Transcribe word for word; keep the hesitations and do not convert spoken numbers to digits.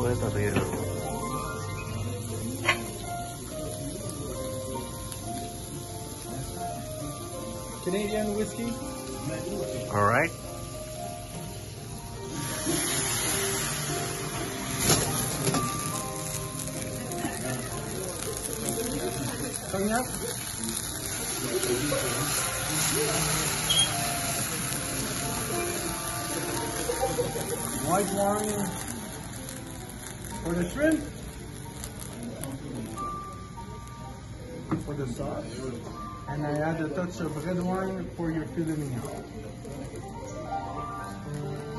with a view. Canadian whiskey. All right. Cognac. White wine for the shrimp. For the sauce. And I add a touch of red wine for your filet mignon.